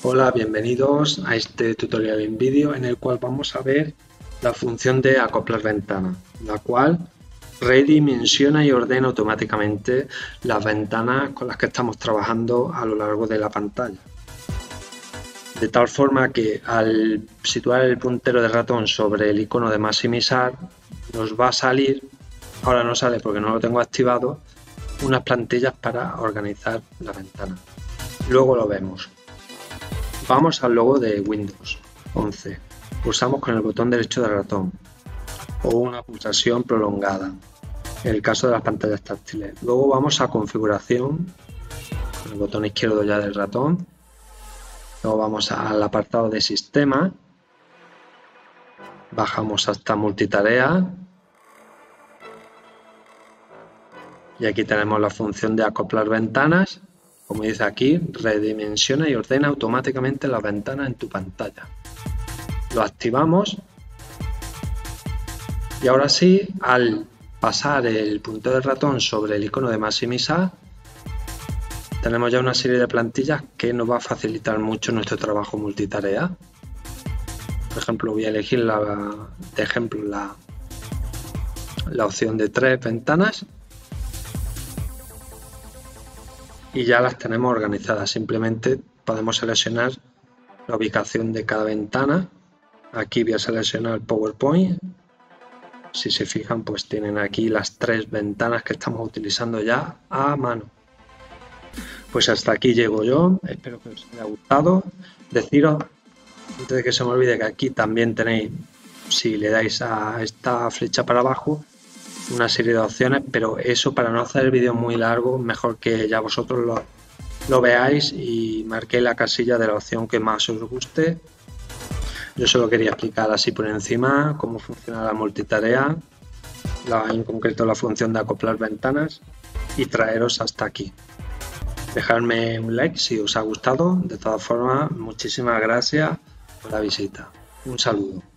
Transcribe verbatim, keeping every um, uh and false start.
Hola, bienvenidos a este tutorial en vídeo en el cual vamos a ver la función de acoplar ventana, la cual redimensiona y ordena automáticamente las ventanas con las que estamos trabajando a lo largo de la pantalla. De tal forma que al situar el puntero del ratón sobre el icono de maximizar, nos va a salir, ahora no sale porque no lo tengo activado, unas plantillas para organizar la ventana. Luego lo vemos. Vamos al logo de Windows once. Pulsamos con el botón derecho del ratón o una pulsación prolongada, en el caso de las pantallas táctiles. Luego vamos a configuración, con el botón izquierdo ya del ratón. Luego vamos al apartado de sistema. Bajamos hasta multitarea. Y aquí tenemos la función de acoplar ventanas. Como dice aquí, redimensiona y ordena automáticamente las ventanas en tu pantalla. Lo activamos y ahora sí, al pasar el puntero del ratón sobre el icono de maximizar, tenemos ya una serie de plantillas que nos va a facilitar mucho nuestro trabajo multitarea. Por ejemplo, voy a elegir la, de ejemplo la, la opción de tres ventanas. Y ya las tenemos organizadas. Simplemente podemos seleccionar la ubicación de cada ventana. Aquí voy a seleccionar el PowerPoint. Si se fijan, pues tienen aquí las tres ventanas que estamos utilizando ya a mano. Pues hasta aquí llego yo. Espero que os haya gustado. Deciros, antes de que se me olvide, que aquí también tenéis, si le dais a esta flecha para abajo, una serie de opciones, pero eso, para no hacer el vídeo muy largo, mejor que ya vosotros lo, lo veáis y marquéis la casilla de la opción que más os guste. Yo solo quería explicar así por encima cómo funciona la multitarea, la, en concreto la función de acoplar ventanas, y traeros hasta aquí. Dejadme un like si os ha gustado. De todas formas, muchísimas gracias por la visita. Un saludo.